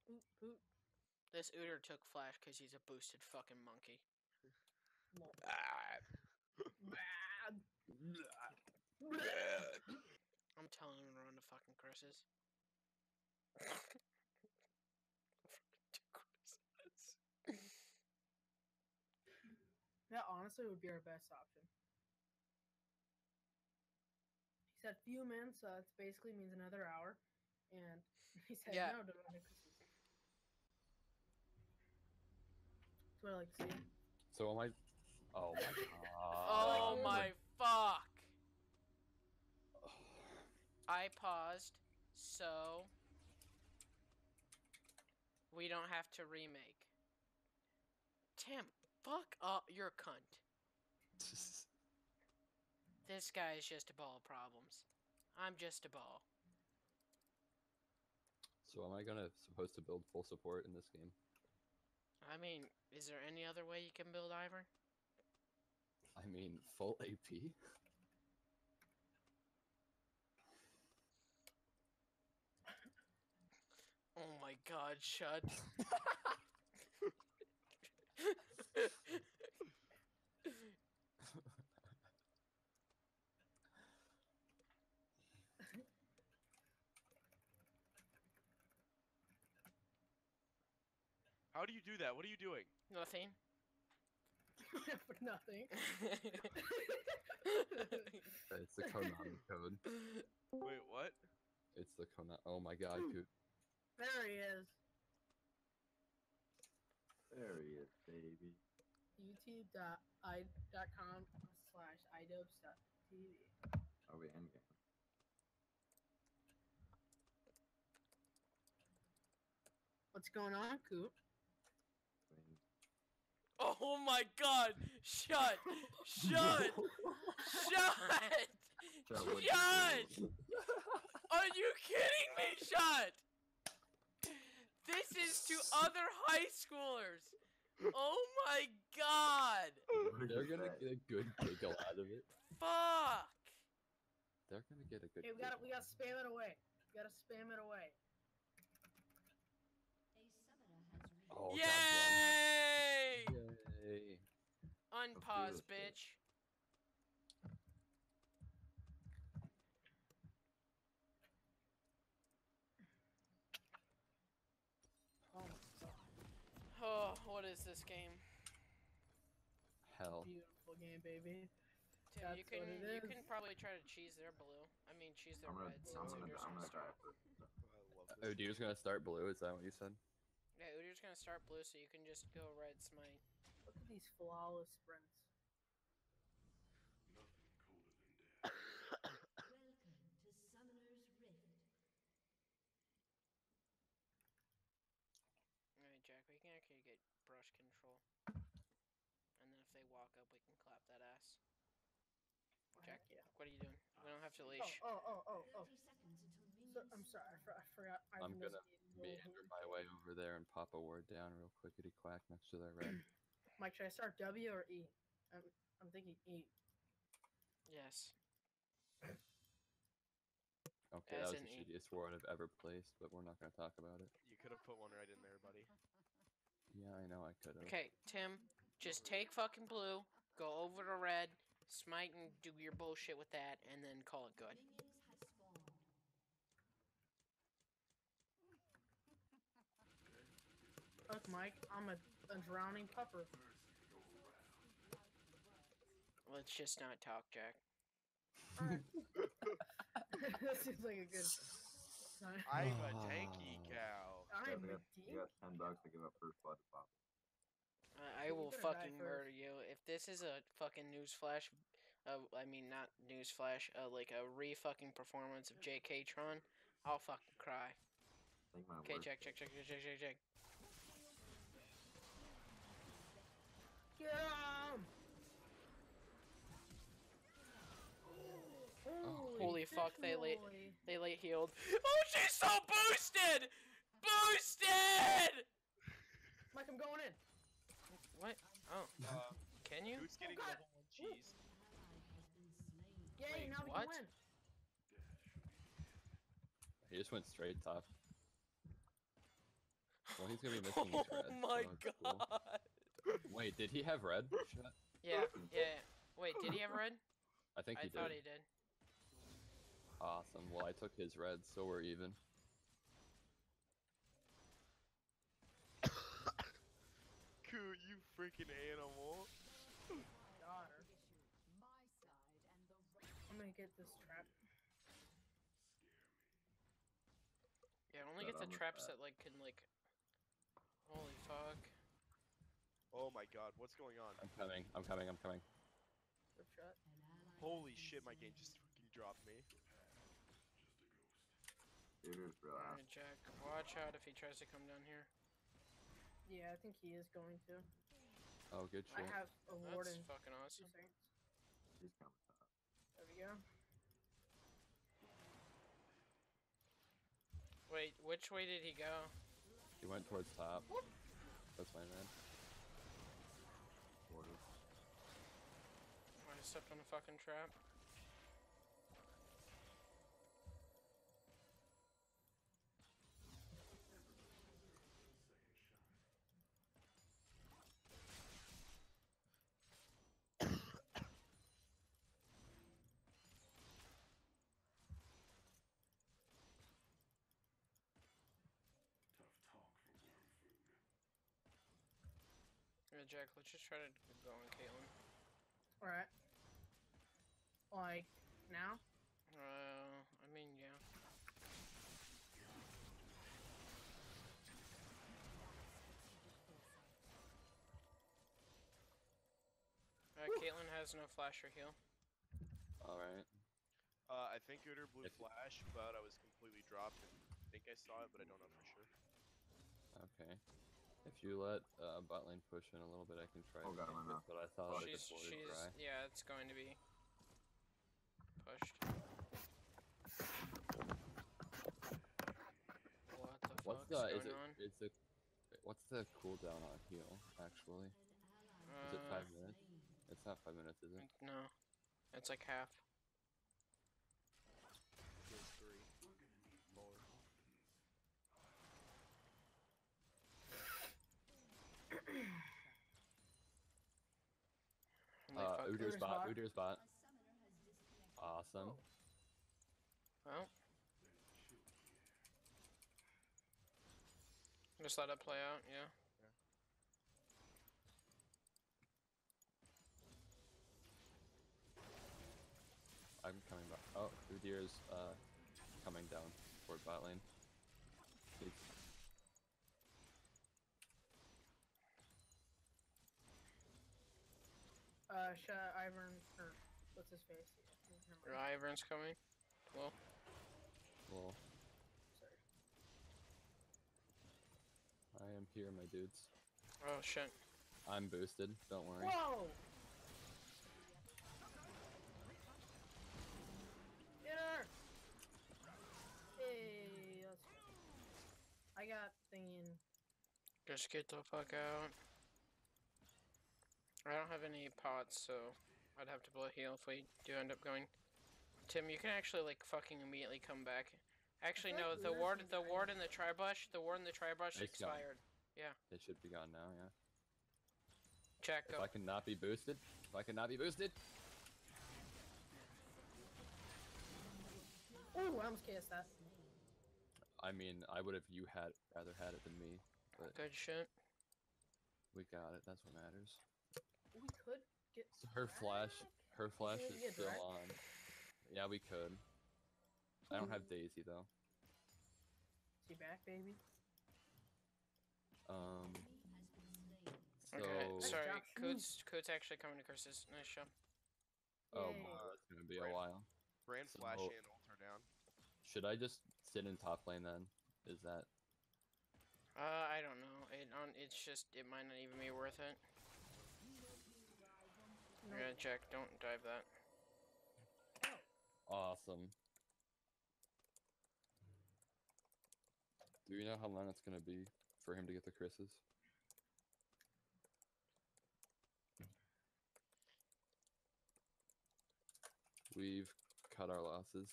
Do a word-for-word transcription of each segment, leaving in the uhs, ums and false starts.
Poot, poot. This Udyr took flash because he's a boosted fucking monkey. No. Ah. Bad. I'm telling him to run to fucking Chris's. That honestly would be our best option. He said few minutes, so it basically means another hour. And he said Yeah. no to run to Chris's. That's what I like to see. So am I... Oh my god. Oh my fuck! I paused, so we don't have to remake. Tim, fuck up, you're a cunt. This guy is just a ball of problems. I'm just a ball. So am I gonna supposed to build full support in this game? I mean, is there any other way you can build Ivern? I mean, full A P? Oh my god, shut. How do you do that? What are you doing? Nothing. For nothing. It's the Konami code. Wait, what? It's the Konami. Oh my god, dude. There he is. There he is, baby. YouTube dot i dot com slash idopes dot t v. Oh, wait, endgame. What's going on, Coop? Oh my god! Shut! Shut! Shut! Shut! Shut! Are you kidding me? Shut! This is to other high schoolers! Oh my god! They're gonna get a good giggle out of it. Fuck! They're gonna get a good Hey, we gotta giggle. we gotta spam it away. We gotta spam it away. Oh, Yay! God bless. Yay! Unpause, this shit. bitch. Oh, Oh, what is this game? Hell. beautiful game, baby. Tim, That's you can what it you is. can probably try to cheese their blue. I mean, cheese their I'm gonna, red I'm since gonna, Udyr's I'm gonna gonna try start. it first. I love Oh, dude's gonna start blue, is that what you said? Yeah, Udyr's gonna start blue, so you can just go red smite. Look at these flawless sprints. Welcome to Summoner's Rift. Alright, Jack, we can actually get brush control. And then if they walk up, we can clap that ass. Jack, Yeah. what are you doing? We don't have to Oh, leash. oh, oh, oh, oh. thirty seconds until So, minions I'm sorry, I, spawn. for, I forgot. I I'm was gonna eating meander little- my way over there and pop a ward down real quickity quack next to their red. Mike, should I start W or E? I'm, I'm thinking E. Yes. Okay, As that was in the E. shittiest ward I've ever placed, but we're not gonna talk about it. You could have put one right in there, buddy. Yeah, I know I could have. Okay, Tim, just take fucking blue, go over to red, smite and do your bullshit with that, and then call it good. Minions has spawned. Look, Mike, I'm a, a drowning pupper. Let's just not talk, Jack. Alright. That seems like a good sign. I'm a tanky cow. Yeah, I'm we a got, we team. got ten bucks to give up first blood to pop. I, I You will better die fucking first. murder you. If this is a fucking newsflash, uh, I mean, not newsflash, uh, like a re fucking performance of J K Tron, I'll fucking cry. Take my Okay, word. check, check, check, check, check, check, check. Get him! Holy fuck, they late- fish-moly. They late healed. Oh, she's so boosted! Boosted! Mike, I'm going in. What? Oh, Uh, can you? who's getting God. the whole cheese? Yay, Wait, now we what? can win. He just went straight top. he's gonna be missing each red. Oh my so it's cool. god. Wait, did he have red? Shit. Yeah, yeah. Wait, did he have red? I think I he thought did. he did. Awesome. Well, I took his red, so we're even. Coo, you freaking animal. Daughter. My side and the right. I'm gonna get this trap. Yeah, only But get the I'm with traps that. that like can like. Holy fuck. Oh my god, what's going on? I'm coming. I'm coming. I'm coming. Rip shot. An ally Holy has shit, been my game slain. just fucking dropped me. Shooter's real ass. Alright, Jack. Watch out if he tries to come down here. Yeah, I think he is going to. Oh, good I shit. have a ward That's in fucking two awesome. seconds. He's coming top. There we go. Wait, which way did he go? He went towards top. That's my man. Quarter. Oh, I stepped on a fucking trap. Yeah, Jack, let's just try to go on Caitlyn. Alright. Like, now? Uh, I mean, yeah. Uh, Caitlyn has no flash or heal. Alright. Uh, I think Gooder blew If- flash, but I was completely dropped and I think I saw it, but I don't know for sure. Okay. If you let uh, bot lane push in a little bit, I can try Oh, to got him gank it, enough. but I thought I She's, just wanted she's, dry. yeah, it's going to be pushed. What the What's fuck's the, going is it, on? is it, what's the cooldown on heal, actually? An ally Is it Uh, five minutes? slain. It's not five minutes, is it? No, it's like half. Feels three. Four. And they Uh, fuck- Udir's Udir's bot, bot. Udir's bot. A summoner has disconnected. Awesome. Well, just let it play out. Yeah. I'm coming back. Oh, Udir's uh, coming down toward bot lane. He's Uh, shut Ivern, or what's his face? Yeah, never Your mind. Ivern's coming. Well, well. Sorry. I am here, my dudes. oh shit. I'm boosted. Don't worry. Whoa! Get her! Hey, let's go. I got thinking. Just get the fuck out. I don't have any pots, so I'd have to blow heal if we do end up going. Tim, you can actually like fucking immediately come back. Actually, feel no, like the Luna ward, seems the kinda- ward in the tri-bush, the ward in the tri-bush It's gone. expired. It should be gone now, yeah. Check, If go. I cannot be boosted, if I cannot be boosted, Oh, I almost cast that. I mean, I would have you had rather had it than me, but Good shit. we got it. That's what matters. We could get. So her flash, Drac? her flash Maybe is get still Drac? on. Yeah, we could. I don't have Daisy though. Is he back, baby? Um. So. Okay, Nice sorry, job, Coots, Coots actually coming to Chris's. Nice job. Oh, Yay. wow, that's gonna be a Brand- while. Brand So- flash and ult are down. Should I just sit in top lane then? Is that Uh, I don't know. It on. It's just. It might not even be worth it. No. Yeah, Jack, don't dive that. awesome? Do you know how long it's gonna be for him to get the Chris's? We've cut our losses.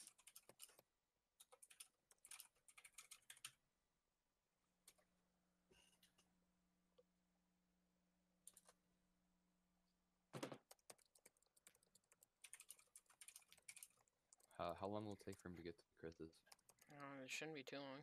how long will it take for him to get to Chris's? Uh, it shouldn't be too long.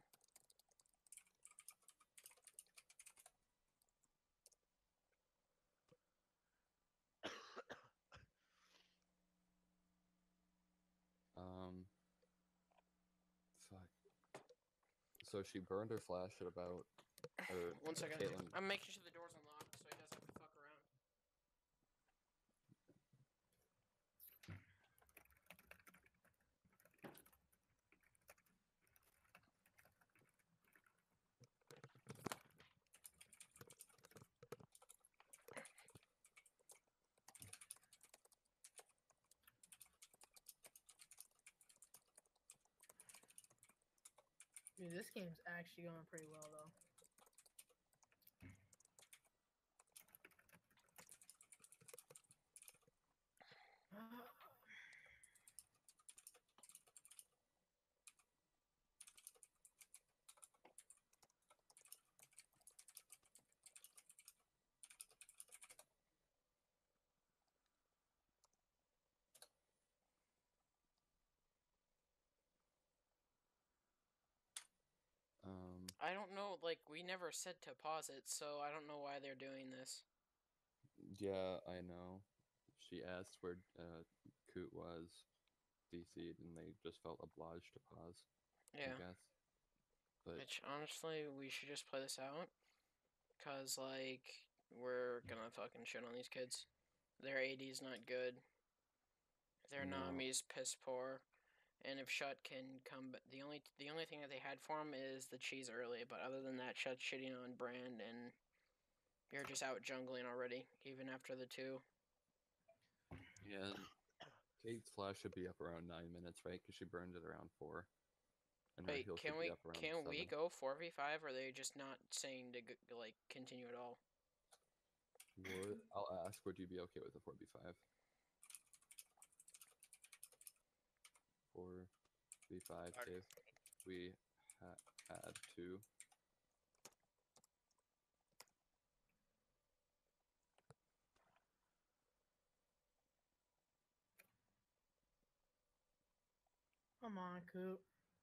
Um, fuck. So she burned her flash at about, or One second. Caitlin, I'm making sure the door's unlocked so he doesn't have to fuck around. Dude, this game's actually going pretty well though. Uh, um, I don't know, like, we never said to pause it, so I don't know why they're doing this. yeah, I know. She asked where uh, Coot was, D C'd, and they just felt obliged to pause, Yeah. I guess. But Which, honestly, we should just play this out. Because, like, we're gonna fucking shit on these kids. Their A D's not good. Their No. Nami's piss poor. And if Shut can come, ba- the only the only thing that they had for him is the cheese early. But other than that, Shut's shitting on Brand, and you're just out jungling already, even after the two. yeah, Kate's flash should be up around nine minutes, right? Because she burned it around four. And her Wait, heal can should we be up around can we seven. go four v five? Or are they just not saying to g- like continue at all? Would, I'll ask, would you be okay with a four v five? four v five Okay. if we ha had to. Come on, Coop.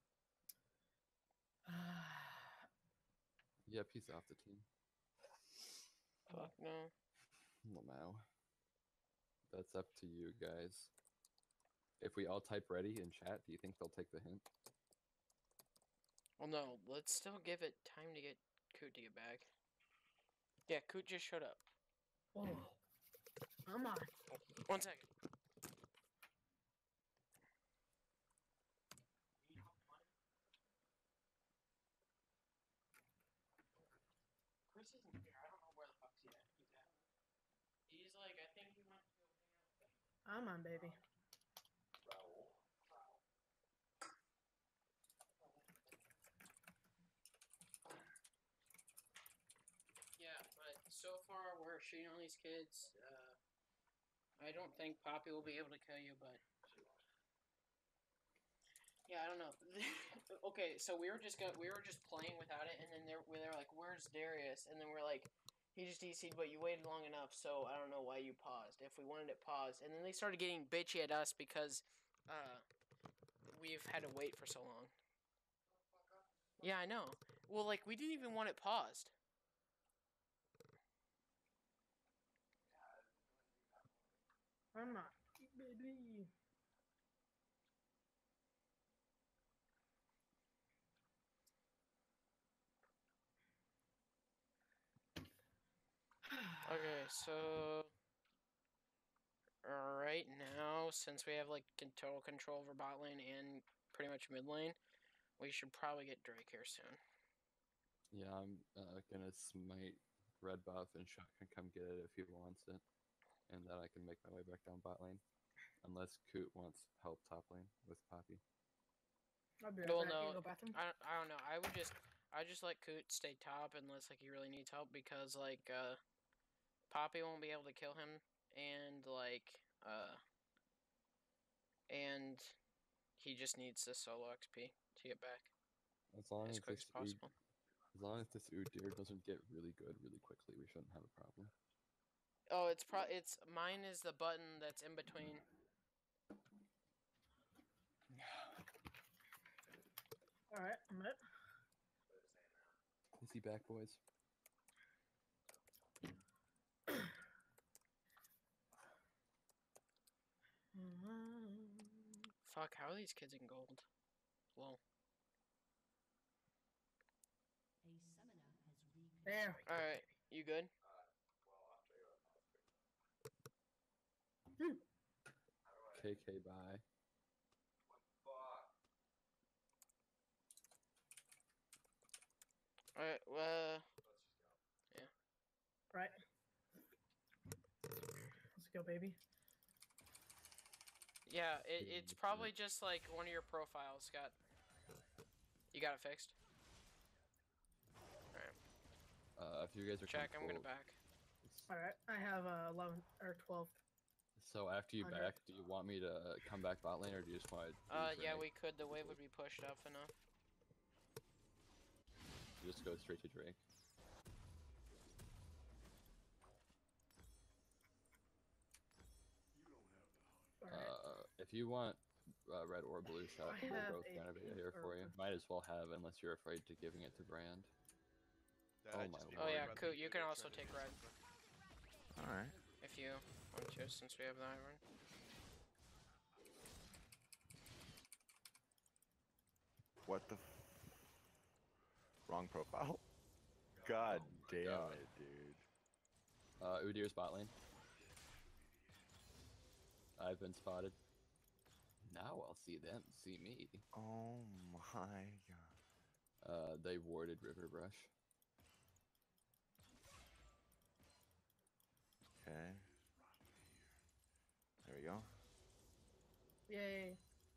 Yep, he's off the team. Fuck no. Lamau. That's up to you guys. If we all type ready in chat, do you think they'll take the hint? Well, no. Let's still give it time to get Coot to get back. Yeah, Coot just showed up. Oh, come on. One second. Chris isn't here. I don't know where the fuck's he at. He's at. He's like, I think he went to go hang out with them. Come on, baby. Yeah, but so far we're shooting on these kids. Uh, I don't think Poppy will be able to kill you, but yeah, I don't know. Okay, so we were just go we were just playing without it, and then they're we they're like, "Where's Darius?" And then we're like, "He just D C'd, but you waited long enough, so I don't know why you paused. If we wanted it paused," and then they started getting bitchy at us because uh, we've had to wait for so long. Yeah, I know. Well, like we didn't even want it paused. Come on, baby. Okay, so right now, since we have like con- total control over bot lane and pretty much mid lane, we should probably get Drake here soon. Yeah, I'm uh, gonna smite red buff and Shot can come get it if he wants it. And then I can make my way back down bot lane. Unless Coot wants help top lane with Poppy. I'll be right Well, back. no, Can you go bathroom? I, I don't know. I would just I just let Coot stay top unless like he really needs help because like uh, Poppy won't be able to kill him and like uh, and he just needs the solo X P to get back As long as as quick this as possible. Ood, as long as this Udyr doesn't get really good really quickly, we shouldn't have a problem. Oh, it's pro. It's mine is the button that's in between. All right, I'm it. Is he back, boys? Fuck, how are these kids in gold? Lol. A summoner has reconnected. There we go. Alright, you good? K K bye. Alright, uh, Right. Let's go, baby. yeah, it, Yeah, it's that's probably it. just like one of your profiles got. You got it fixed? Alright, Uh, if you guys are check, I'm gonna comfortable- back. All right, I have uh, eleven or twelve. So after you Under. back, do you want me to come back bot lane, or do you just want to? Uh, yeah, we could. The wave would be pushed up enough. just go straight to Drake. All right. Uh, if you want uh, red or blue shot, I they're have both a gonna be pink here for you. or- Might as well have, unless you're afraid to giving it to Brand. That Oh I'd my just be lord. Oh worried yeah, about Coot, the you can Eater also trying to take do red something. Alright. if you want to, since we have the iron. What the? F Wrong profile. God damn God. it, dude. Uh, Udyr's bot lane. I've been spotted. Now I'll see them see me. Oh my god. Uh, they warded River Brush. Okay. There we go. Yay.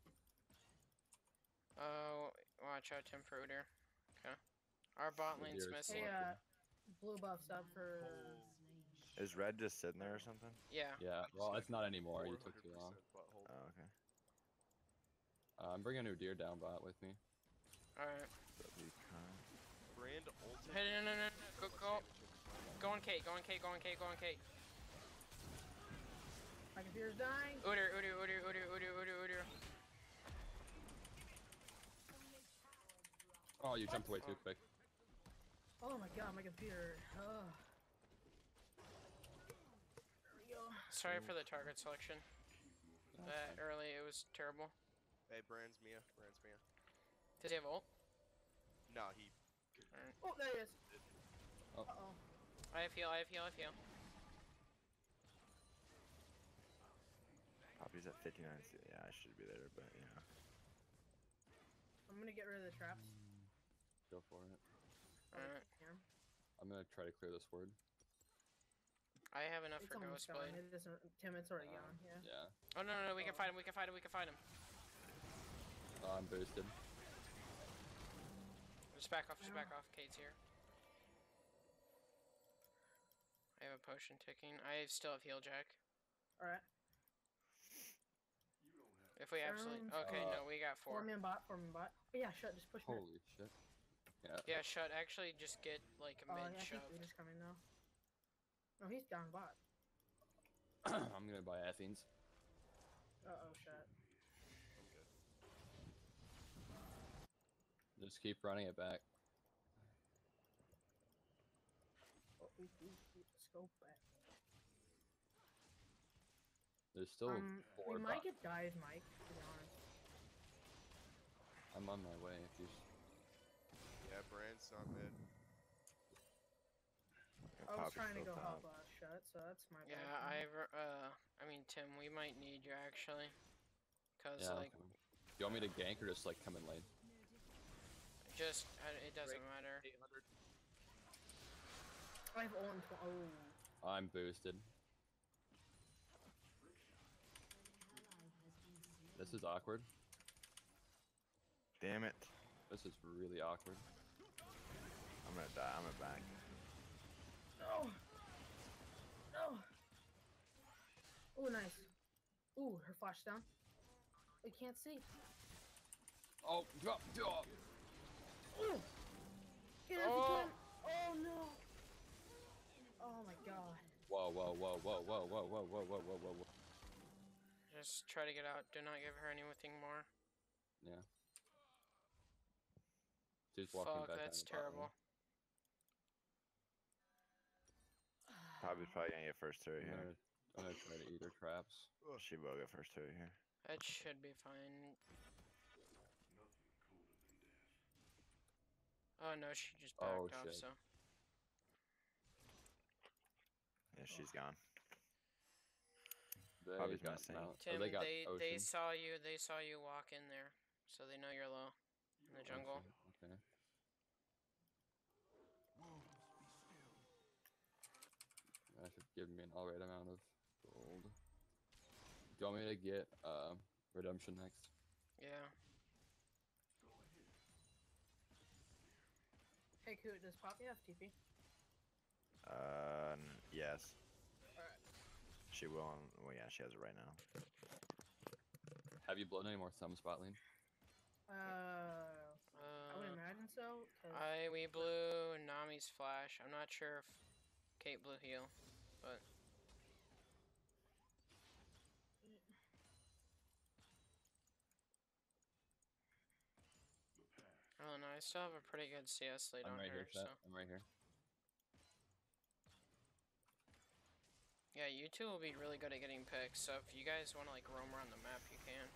Oh, watch out, Tim for Udyr. Okay. Our bot lane's Udyr's missing. Hey, Selected. uh, blue buffs up for. Is red just sitting there or something? Yeah. Yeah, well, it's not anymore. You took too long. four hundred percent butthole. Oh, okay. Uh, I'm bringing Udyr down bot with me. Alright. That'd be kind. Brand ult. Hey, no, no, no, no. Go, go. Go on Kate, go on Kate, go on Kate, go on Kate. My computer's dying. Udyr, Udyr, Udyr, Udyr, Udyr, Udyr, Udyr. Oh, you jumped away too quick. Oh my god, my computer. Ugh. There we go. Sorry for the target selection. That early, it was terrible. Hey, Brand's Mia. Brand's Mia. Does he have ult? No, he. Oh, there he is. Oh. Uh oh. I have heal, I have heal, I have heal. Poppy's at fifty-nine. C- Yeah, I should be there, but yeah. I'm gonna get rid of the traps. Go for it. Alright. Here. I'm gonna try to clear this ward. I have enough It's for almost Ghost gone. Blade. It isn't. Tim, it's already Uh, gone. Yeah. Yeah. Oh no, no, no, we can fight him, we can fight him, we can fight him. Uh, I'm boosted. Just back off, just back off. Kate's here. I have a potion ticking. I still have heal, Jack. All right. If we absolutely. Sounds- Okay, Uh, no, we got Four four. man bot. Four man bot. Oh, yeah, shut. Just push mid. Holy shit. Yeah. Yeah, shut. Actually, just get like a Oh, mid yeah, I think shoved. Udy's coming now. No, he's down bot. I'm gonna buy Athens. Uh oh, shit. I'm good. Just keep running it back. Oh, we, we, we, scope back. There's still Um, four we might bot- get dive, Mike. To be honest. I'm on my way. If you. Yeah, Brand's not mid. Yeah, I was Poppy's trying to still go top. help uh, shut, so that's my Yeah, bad. I. Uh, I mean, Tim, we might need you actually. Cause Yeah. like, okay. You want me to gank or just like come in lane? just uh, it doesn't matter. eight hundred. I have ult in tw- oh. I'm boosted. This is awkward. Damn it. This is really awkward. I'm gonna die. I'm gonna back. No! No! Oh, nice. Ooh, her flash down. We can't see. Oh, drop, drop. Ooh! Get it if Oh. you can! Oh no! Oh my god. Whoa, whoa, whoa, whoa, whoa, whoa, whoa, whoa, whoa, whoa, whoa, whoa. Just try to get out. Do not give her anything more. Yeah. She's walking Fuck, back. that's down the bot lane. terrible. Poppy's probably gonna get first turret I'm here. gonna, I'm gonna try to eat her traps. She will get first turret here. That should be fine. Oh no, she just backed Oh, off, shit. so. Yeah, she's gone. They Poppy's got missing. Mount. Tim, oh, they got they, they Ocean. saw you, they saw you walk in there, so they know you're low in the jungle. Okay. okay. That should give me an alright amount of gold. Do you want me to get uh, Redemption next? Yeah. Hey, Coot, does Poppy have T P? Uh, n- yes. Alright. She will. On, well, yeah, she has it right now. Have you blown any more summons bot lane? Uh, I would Uh, imagine so. 'cause- I we blew Nami's flash. I'm not sure if Kate blew heal, but I don't know. I still have a pretty good C S lead I'm on right her, here, so chat. I'm right here. yeah, you two will be really good at getting picks. So if you guys want to like roam around the map, you can.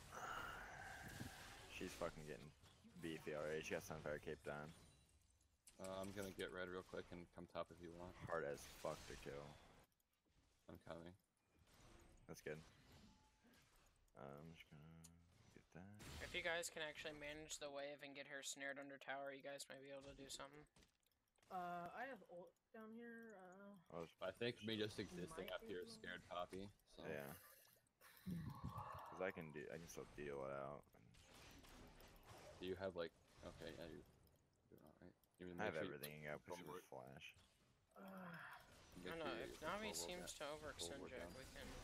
She's fucking getting beefy already. She got Sunfire Cape down. Uh, I'm gonna get red real quick and come top if you want. Hard as fuck to kill. I'm coming. That's good. Uh, I'm just gonna get that. If you guys can actually manage the wave and get her snared under tower, you guys might be able to do something. Uh, I have ult down here. Uh, Oh, I think me just existing Might up be here able- scared Poppy. So yeah. Cause I can do. I can still deal it out. do you have like? Okay, yeah, you're doing alright. Even I have make sure you everything up. Push forward. with flash. uh, make I don't know. sure you If get Nami full seems workout. to overextend work Jack, down. we can.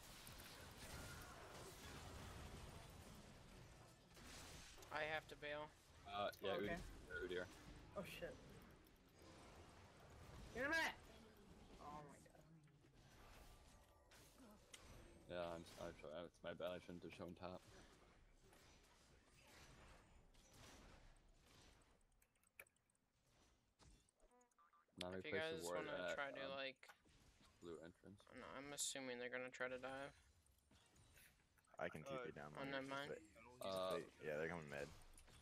I have to bail. Uh, yeah, Oh, okay. Udyr. Udyr. oh shit. Get him at! Oh my god. Yeah, I'm. I'm sorry. It's my bad. I shouldn't have shown top. Nami If you placed guys a ward want to at try to um, like, blue entrance. I don't know, I'm assuming they're gonna try to dive. I can T P Uh, down. oh, mid, never just mind. wait. Uh, Wait, yeah, they're coming mid.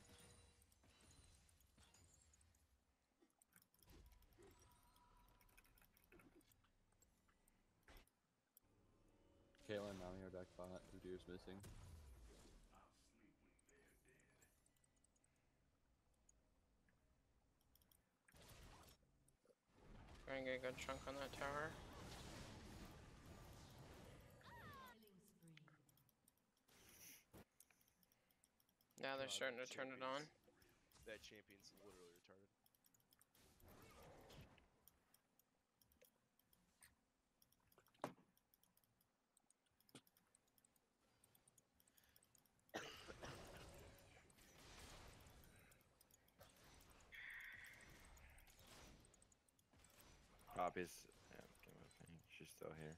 Caitlyn, Nami are back bot. Udyr's missing. Trying to get a good chunk on that tower. Now they're God, starting to that turn it on. champion's- That champion's literally retarded. Poppy's. Yeah, give me a thing. She's still here.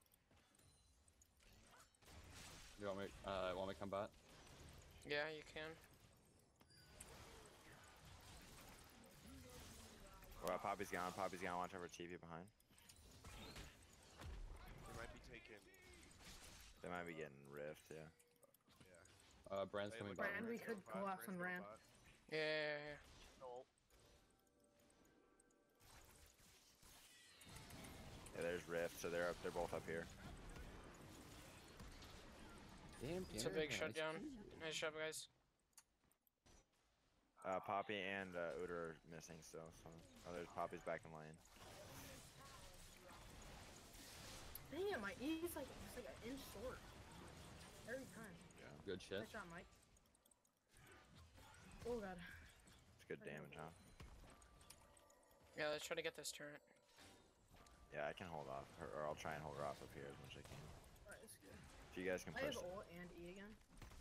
You want me? Uh, want me to come bot? Yeah, you can. Well, Poppy's gone. Poppy's gone. Watch over T V behind. They might be taking. They might be getting rift. Yeah. Yeah. Uh, Brand's Hey, coming look, bot. Brand, lane. we Brand's could going bot, collapse on Brand's going Rand. bot. Yeah, yeah, yeah. No. Yeah, there's rift. So they're up. They're both up here. Damn, It's a big Darren, shutdown. nice. Nice job, guys. Uh, Poppy and uh, Udyr are missing still. So oh, there's Poppy's back in lane. Damn, my E's like it's like an inch short. Every time. Good shit. Nice shot, Mike. Oh god. It's good damage, huh? Yeah, let's try to get this turret. Yeah, I can hold off her, or I'll try and hold her off up here as much as I can. Alright, that's good. If you guys can I push. have ult and E again.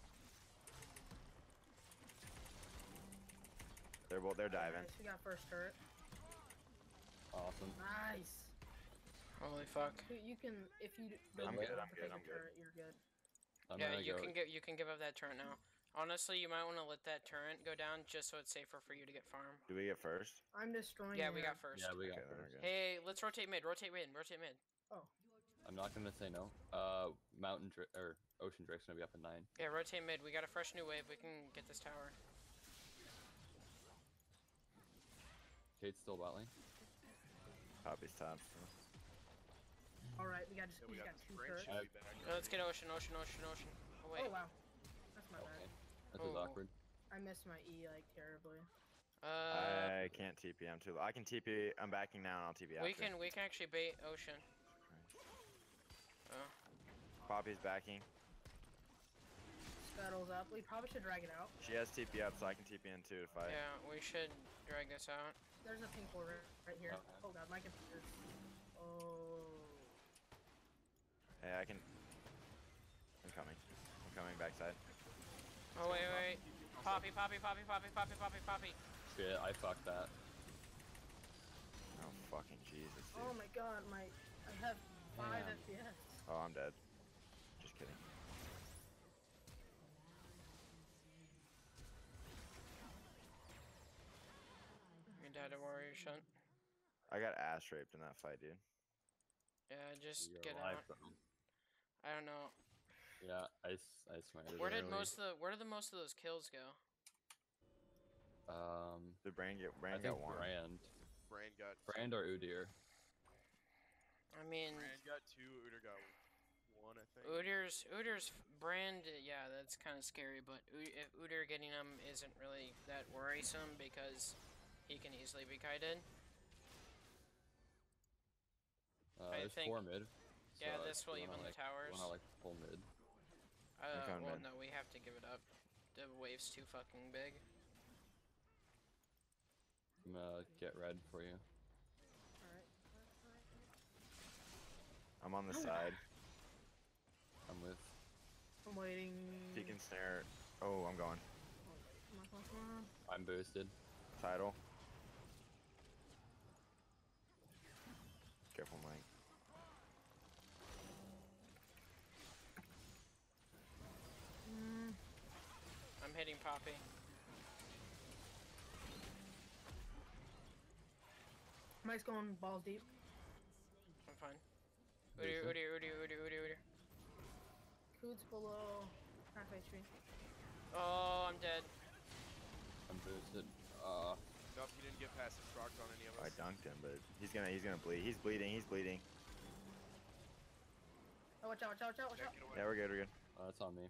They're both. They're diving. Nice, we got first turret. Awesome. Nice. Holy fuck. You, you can if you d- I'm don't good, want I'm to good, take I'm a good. turret, you're good. I'm yeah, gonna you go. can get you can give up that turret now. Honestly, you might want to let that turret go down just so it's safer for you to get farm. Do we get first? I'm destroying. Yeah, we her. got first. Yeah, we got Okay, then we're first. good. Hey, let's rotate mid. Rotate mid. Rotate mid. I'm not gonna say no. Uh, Mountain Dra- or Ocean Drake's gonna be up at nine. Yeah, rotate mid. We got a fresh new wave. We can get this tower. Kate's still bot lane. Poppy's top. So. All right, we got just Yeah, we, we got got this two branch turrets. should be back. Uh, let's get ocean, ocean, ocean, ocean. Oh wait. Oh wow, that's my Okay. bad. That was Oh. awkward. I missed my E like terribly. Uh, I can't T P. I'm too. I can T P. I'm backing now, and I'll T P after. we can we can actually bait ocean. Oh. Poppy's backing. Scuttles up. We probably should drag it out. She has T P up, so I can T P in too to fight. Yeah, we should drag this out. There's a pink ward right here. Okay. Oh god, my computer's. Oh. Hey, I can. I'm coming. I'm coming backside. Oh wait, wait. Poppy, poppy, poppy, poppy, poppy, poppy, poppy. Shit, I fucked that. Oh fucking Jesus, dude. Oh my god, my I have five Damn. F P S. Oh, I'm dead. Just kidding. Your dad a warrior shunt. I got ass raped in that fight, dude. Yeah, just You're get alive, out. bro. I don't know. Yeah, I, s- I smited Where did early. most of the where did the most of those kills go? Um, Did Brand get I Brand think got one? Brand. Brand got Brand or Udyr. I mean, Brand got two. Udyr got one, I think. Udyr's Udyr's f- brand, uh, yeah, that's kind of scary. But U- if Udyr getting them isn't really that worrisome because he can easily be kited. Uh, I there's think- four mid. Yeah, so this if will you wanna, even the like, towers. Wanna like pull mid? Uh, coming well, mid. no, we have to give it up. The wave's too fucking big. I'm gonna get red for you. Alright. I'm on the side. I'm with. I'm waiting. If you can snare. Oh, I'm going. Come on, come on, come on. I'm boosted. Tidal. Careful, Mike. Mm, I'm hitting Poppy. Mike's going balls deep. I'm fine. Udyr, Boosted. Udyr, Udyr, Udyr, Udyr, Udyr. Coot's below halfway tree. Oh, I'm dead. I'm boosted. Uh, Nope, he didn't get past his procs on any of I us. dunked him, but he's gonna he's gonna bleed. He's bleeding. He's bleeding. Oh, watch out, watch out, watch out, watch Yeah, out. get away. Yeah, we're good. We're good. uh, that's on me.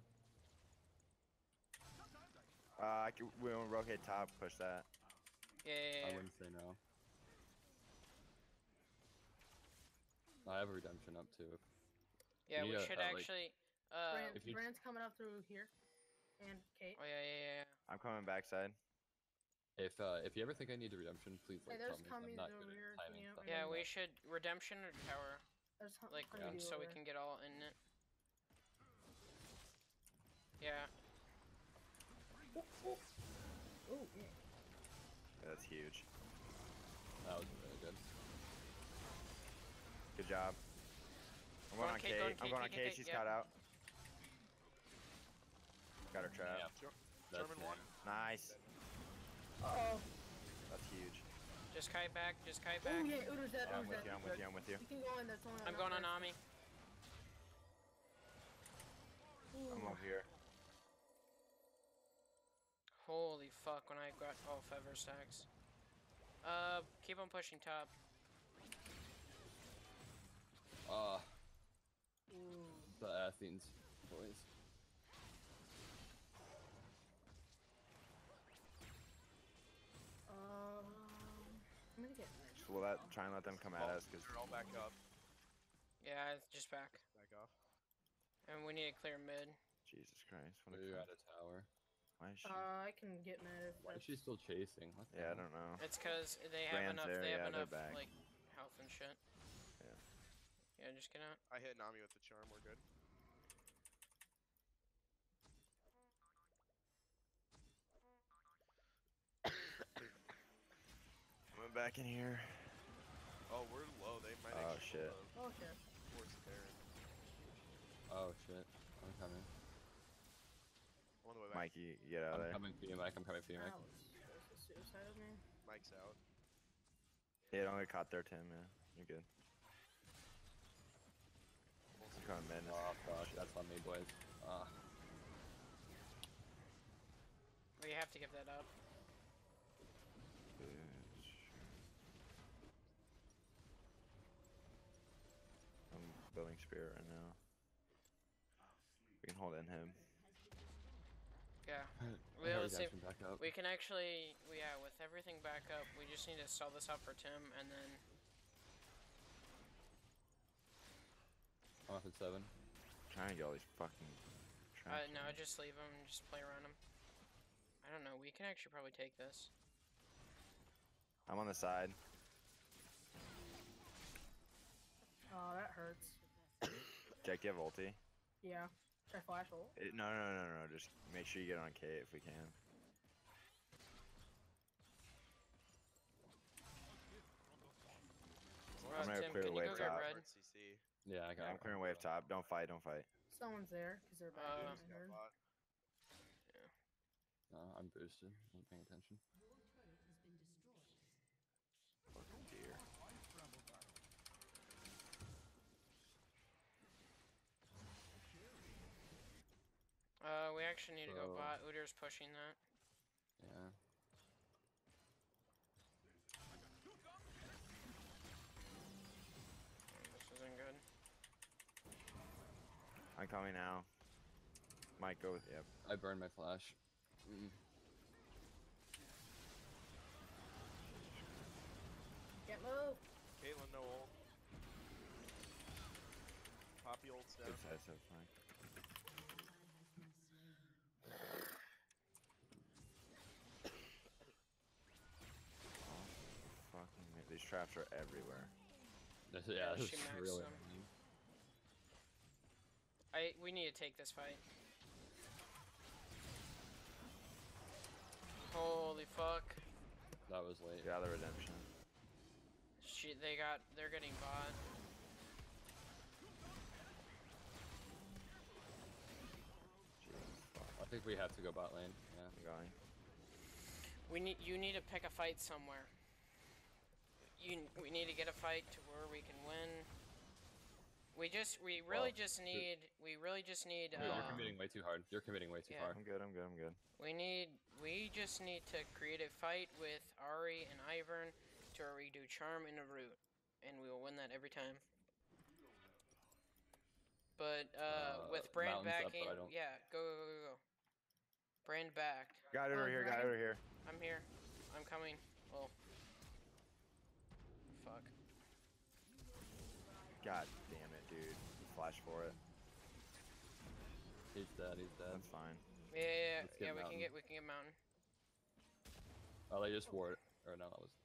Uh, I can, we won't rotate top. Push that. Yeah, yeah, I yeah. wouldn't say no. I have a redemption up too. Yeah, we Yeah, should uh, like- actually. Uh, Brand, if you- Brand's coming up through here. And Kate. oh yeah, yeah, yeah, yeah. I'm coming backside. If uh, if you ever think I need a redemption, please Hey, like there's tell me. coming I'm not over good here, at timing you know, stuff. and Yeah, then we the- should redemption or tower, There's hun- like honeydew so we over can get all in it. Yeah. there. Ooh, yeah. Yeah, that's huge. That was really good. Good job. I'm Go going on, on Kate, Kate. go on, I'm Kate, going on Kate, Kate, Kate. She's yeah. caught out. Got her trap. Yeah, Ger- that's German it. one. Nice. Uh-oh. That's huge. Just kite back. Just kite Oh, back. yeah, Udyr's dead, I'm Udyr's with dead. you. I'm with you. I'm with you. You can go in, that's only I'm going on Ami. I'm over here. Holy fuck! When I got all feather stacks. Uh, keep on pushing top. Ah, Ooh. the Athens boys. Um, I'm gonna get So we'll let, try and let them come at Oh, us because they're all back up. Yeah, it's just back. Back off. And we need to clear mid. Jesus Christ. What a You're cunt. at a tower. Why is she? Uh, I can get mid. if Why is that's- she still chasing? What the yeah, I hell? don't know. It's cause they have Brand's enough. there, They have yeah, they're enough back. like health and shit. Yeah. Yeah, just get out. I hit Nami with the charm. We're good. Coming back in here. Oh, we're low. They might Oh, actually shit. go Oh, shit. towards Baron. Oh shit, I'm coming. I'm on the way Mike, you you get out of I'm there. coming for you, Mike. I'm coming for you, That Mike. was, that was a suicide of me. Mike's out. Yeah, don't get caught there, Tim. Yeah, you're good. I'm coming mid. Oh fuck, that's on me, boys. Ah, We have to give that up. I'm building spirit right now. We can hold in him. Yeah. I We heard will see. Jackson back up. We can actually, we- yeah, with everything back up, we just need to sell this out for Tim, and then I'm off at seven. Trying to get all these fucking. uh, traps no, in. just leave him, just play around him. I don't know. We can actually probably take this. I'm on the side. Oh, that hurts. Jack, do you have ulti? Yeah. Try flash ult. It, no, no, no, no, no. Just make sure you get on K if we can. Uh, I'm gonna Tim, clear can you wave go get top. red? Hard C C. Yeah, I got. Yeah, I'm clearing wave top. Don't fight, don't fight. Someone's there because they're back. Uh, in, Just I got heard. bot. No, I'm boosted. I'm paying attention. Your turret has been destroyed. Fucking deer. Uh, we actually need to go So- bot. Udir's pushing that. Yeah. This isn't good. I'm coming now. Mike, go with yep. I burned my flash. Mm. Can't move. Caitlyn, no ult. Poppy ult's down. Good side, so fine. Oh, fucking man, these traps are everywhere. This, Yeah, yeah, this she is maxed really them. annoying. I we need to take this fight. Holy fuck! That was late. Get out of the redemption. She they got they're getting bot. Jesus, fuck. I think we have to go bot lane. Yeah. I'm going. We need you need to pick a fight somewhere. You we need to get a fight to where we can win. We just we really Well, just need we really just need Dude, you're uh, committing way too hard. You're committing way too yeah. far. I'm good, I'm good, I'm good. we need we just need to create a fight with Ari and Ivern to where we do charm and a root, and we will win that every time. But uh, Uh, with Brand mountains up, but backing, I don't- yeah, go go go go go. Brand backed. Got it over Oh, here, got it dragon? over here. I'm here. I'm coming. Well, fuck. God damn it, dude. Flash for it. He's dead. He's dead. That's fine. Yeah, yeah, yeah. Let's get yeah we can mountain. get we can get mountain. Oh, they just ward. Or no, that was.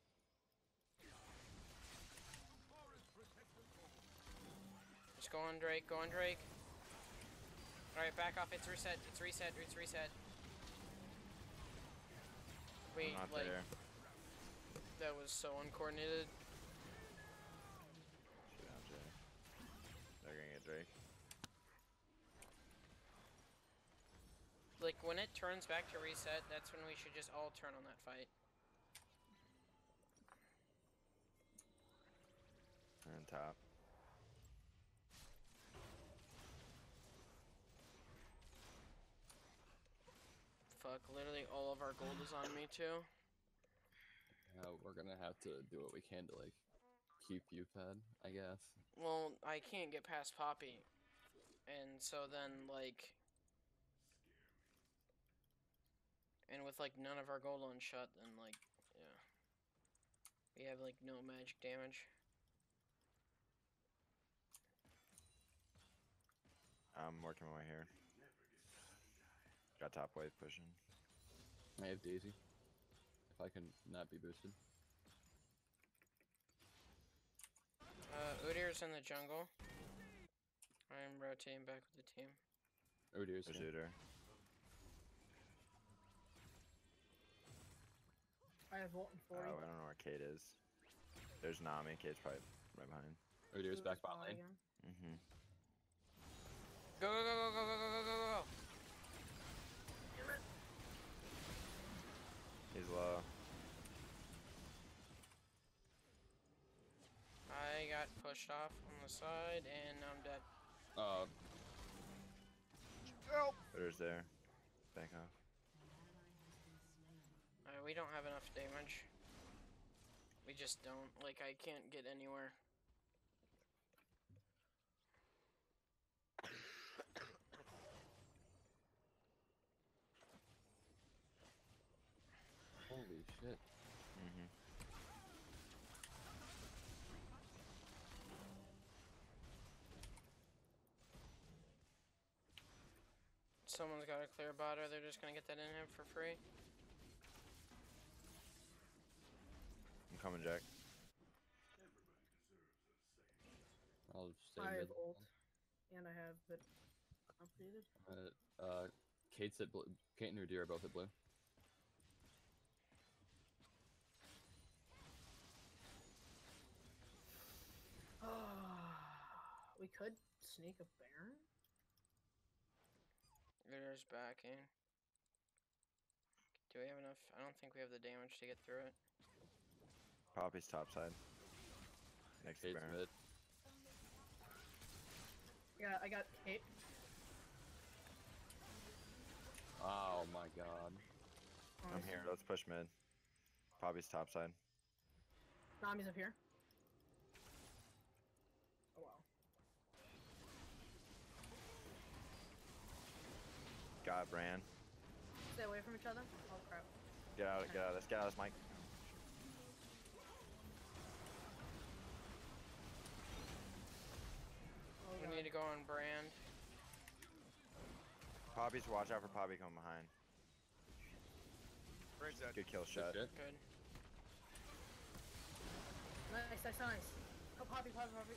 Just go on Drake. Go on Drake. All right, back off. It's reset. It's reset. It's reset. Wait, I'm not like there. that was so uncoordinated. Shoot out, Jay. They're gonna get Drake. Like when it turns back to reset, that's when we should just all turn on that fight. They're on top. Fuck, literally all of our gold is on me too. Yeah, we're gonna have to do what we can to like keep you fed, I guess. Well, I can't get past Poppy, and so then like, and with like none of our gold on shut, then like, yeah, we have like no magic damage. I'm working my way here. Got top wave pushing. I have Daisy. If I can not be boosted. Uh, Udir's in the jungle. I'm rotating back with the team. Oh, dear. There's Udyr. I have ult in Oh, forty. I don't know where Kate is. There's Nami. Kate's probably right behind. Oh, dear's Who's back bot bot lane. again? Mm-hmm. Go go go go go go go go go go! He's low. I got pushed off on the side, and now I'm dead. Uh, Help! There's there. Back off. Alright, we don't have enough damage. We just don't. Like, I can't get anywhere. holy shit. Mm-hmm. Someone's got a clear bot, or they're just gonna get that in him for free. I'm coming, Jack. I'll stay I mid. have ult, and I have the completed. Uh, uh, Kate's at blue. Kate and Rudy are both at blue. We could sneak a Baron. There's backing. Do we have enough? I don't think we have the damage to get through it. Poppy's top side. Next to Kate's Baron. mid. Yeah, I got Kate. Oh my god. I'm here. Let's push mid. Poppy's top side. Nami's up here. Oh wow. Got Bran. Stay away from each other. Oh crap. Get out, get out of this. Get out of this, Mike. Oh, We God. need to go on brand. Poppy's, watch out for Poppy coming behind. Where's that? Good kill Good shot. shit. Good. Nice, nice, nice. Oh, Poppy, Poppy, Poppy.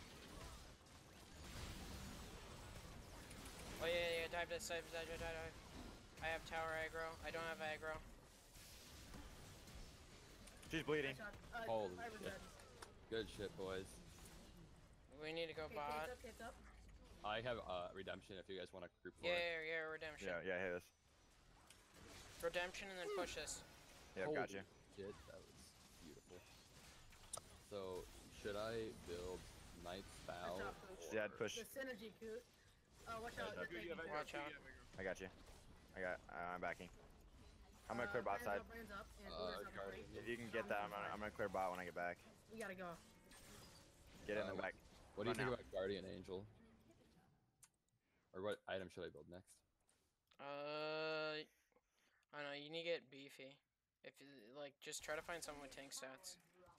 Oh yeah, yeah, yeah, dive, dive, dive, dive, dive, dive. I have tower aggro. I don't have aggro. She's bleeding. Nice shot. Uh, Holy I was shit. dead. Good shit, boys. We need to go Okay, bot. Kate's up, Kate's up. I have uh, redemption if you guys want to group for Yeah, it. yeah, yeah, redemption. Yeah, yeah, hit us. Redemption and then push us. Yeah, got you. Holy Shit, that was beautiful. So, should I build Knight's Bow? Nice job, Coot. Yeah, I'd push. The synergy, Coot. Uh, watch Yeah, out. that'd You're Good, taking you have care. aggro, Watch good, out. you have aggro. I got you. I got. Uh, I'm backing. I'm gonna Uh, clear bot Brand's side. up, Brand's up, and Uh, Uber's up Guardian. complete. If you can get that, I'm gonna, I'm gonna clear bot when I get back. We gotta go. Get in Uh, the back. What do you Run think now. about Guardian Angel? Or what item should I build next? Uh, I don't know. You need to get beefy. If you, like, just try to find someone with tank stats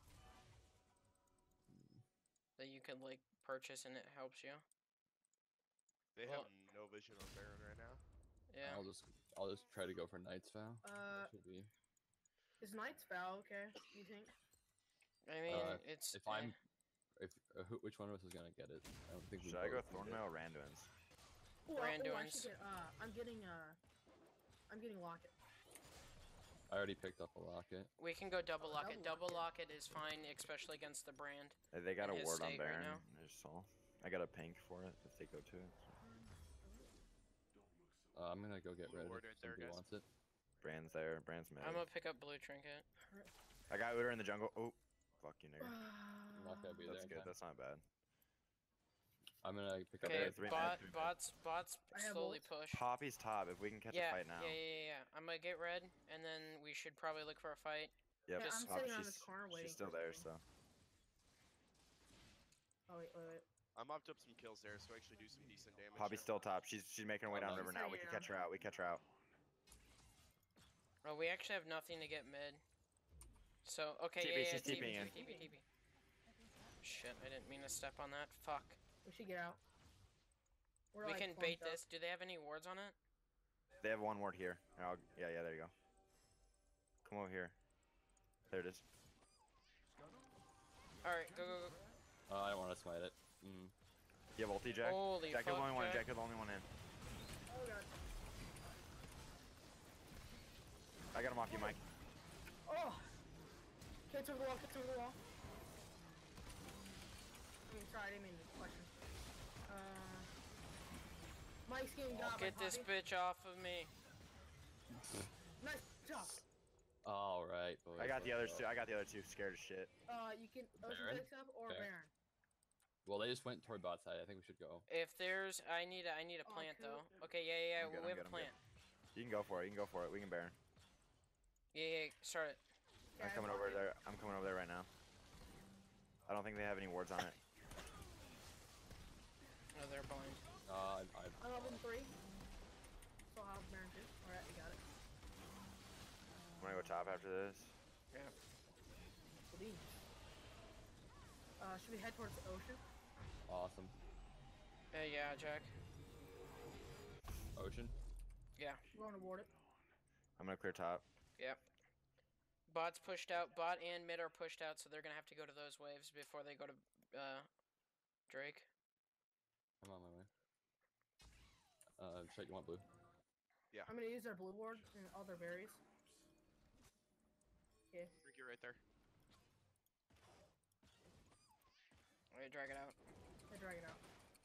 that you can like purchase and it helps you. They Well- have no vision on Baron right now. Yeah. I'll just I'll just try to go for Knight's Vow. Uh, That should be. is Knight's Vow okay? You think? I mean, Uh, it's If eh. I'm, if uh, who, which one of us is gonna get it? I don't think we Should I go both need it. Thornmail or Randuin's? Ooh, I- ooh, I Randuin's. should get, uh, I'm getting, uh, I'm getting Locket. I already picked up a locket. We can go double lock it. Double Double lock it is fine, especially against the brand. Uh, They got In a his ward on state right Baron. now. I just saw. I got a pink for it if they go to it. Uh, I'm gonna go get Blue red ward if right there, somebody guys. wants it. Brand's there. Brand's mid. I'm gonna pick up blue trinket. I got Uter in the jungle. Oh, fuck you, nigga. I'm not gonna be That's there. in good. time. That's not bad. I'm gonna pick up Okay, red. three bot, minutes, three bots, bots I have slowly ult. push. Poppy's top. If we can catch yeah, a fight now. yeah, yeah, yeah. I'm gonna get red, and then we should probably look for a fight. Yep. Yeah, Just- I'm Poppy, sitting on she's, this corner waiting. she's still for there, something. so. Oh wait, wait, wait. I mopped up some kills there, so I actually do some decent damage. Poppy's here. still top. She's she's making her way Oh, down nice. river now. We can catch her out. We catch her out. Oh, we actually have nothing to get mid. So okay, T P, yeah, yeah, she's T P, TPing in. T P, T P. Shit, I didn't mean to step on that. Fuck. We should get out. We're, We like, can bait clumped up. this. Do they have any wards on it? They have one ward here. And I'll, yeah, yeah, there you go. Come over here. There it is. All right, go, go, go. Uh, I don't want to smite it. Mm. You have ulti, Jack? Holy Jack is the fuck, only one. Jack. Jack is the only one in. Oh god. I got him off you, Mike. Oh! Get through the wall, get through the wall. I mean, sorry, I didn't mean to question. Uh, Mike's getting got by Get this Poppy. bitch off of me. Nice job. All right, boys. I got the let's others go. two. I got the other two scared as shit. Uh, you can Ocean Baron? picks up or Okay. Baron. Well, they just went toward bot side. I think we should go. If there's, I need a, I need a Oh, plant cool. though. Okay, yeah, yeah, yeah. I'm good, we I'm have a good, I'm good. plant. You can go for it. You can go for it. We can Baron. Yeah, yeah. Start it. Okay, I'm I coming bought over it. there. I'm coming over there right now. I don't think they have any wards on it. No, they're blind. Uh, I, I, I'm level three. So I'll have Baron too. Alright, I got it. I'm gonna go top after this. Yeah. Please. Uh, should we head towards the ocean? awesome. Uh, yeah, Jack. Ocean. Yeah. We're going to ward it. I'm gonna clear top. Yep. Bot's pushed out. Bot and mid are pushed out, so they're gonna have to go to those waves before they go to uh, Drake. I'm on my way. Uh, check. You want blue? I'm gonna use their blue ward and all their berries. Okay. Ricky right there. Alright, drag it out. I drag it out.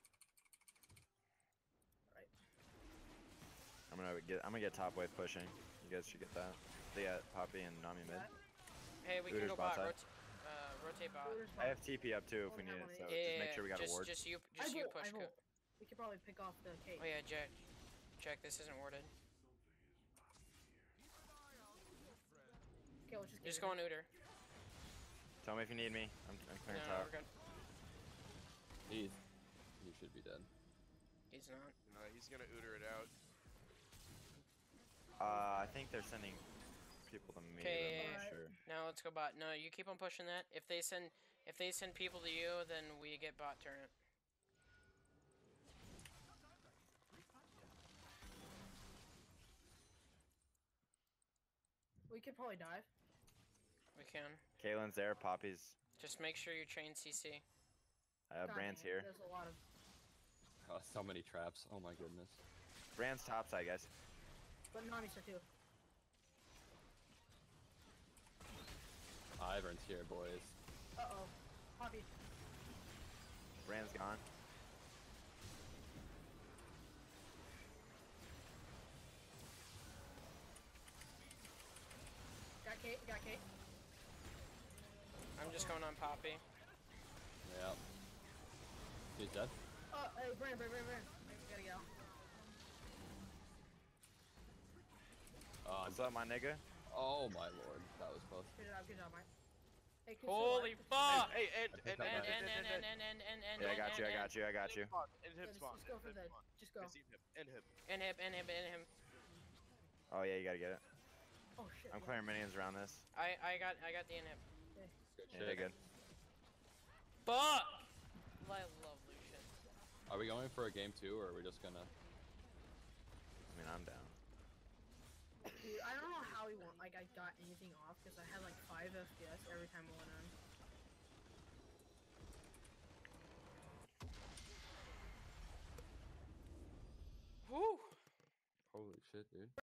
Alright. I'm gonna get. I'm gonna get top wave pushing. You guys should get that. They got Poppy and Nami mid. Got it. Hey, we Hooters can go bot bot. side. Rota uh, rotate bot. Hooters I bot. have T P up too if we Only need have it. one So of Yeah, just make sure we got just, a ward. Just you, I just you vote, I push. vote. Go. We could probably pick off the cake. Oh yeah, Jack. Jack, this isn't warded. Okay, let's just get Just it. go on Uter. Tell me if you need me. I'm, I'm No, clearing no, top. we're good. He's. He should be dead. He's not. No, he's gonna ooter it out. Uh, I think they're sending people to me. but I'm Okay. not sure. Now let's go bot. No, you keep on pushing that. If they send, if they send people to you, then we get bot turret. We could probably dive. We can. Kaylin's there. Poppy's. Just make sure you train C C. Uh, God Brand's dang it, here. There's a lot of. Oh, so many traps. Oh my goodness. Brand's top side, guys. But Nani's here too. Ivern's here, boys. Uh oh. Poppy. Brand's gone. Got Kate. Got Kate. I'm just going on Poppy. Yeah. He's dead. Oh, hey, Brand, Brand, Brand, Brand. I gotta get out. Uh, What's up, my nigga? oh my lord, that was close. Good job, good job, Mike. Hey, can you Holy still fuck! Hey, and I and picked and up And my- and and and and and and and Yeah, I got you. I and- got you. I got you. And hip Let's, spawn. let's go for and the. hip spawn. Just go. I seen him. And hip. And him, and him, and him. Oh yeah, you gotta get it. Oh shit. I'm yeah. clearing minions around this. I I got I got the inhib. Good Yeah, shit. good. Fuck! I love Lucian. Are we going for a game two, or are we just gonna? I mean, I'm down. Dude, I don't know how he won. Like, I got anything off because I had like five F P S every time I went on. Whew. Holy shit, dude.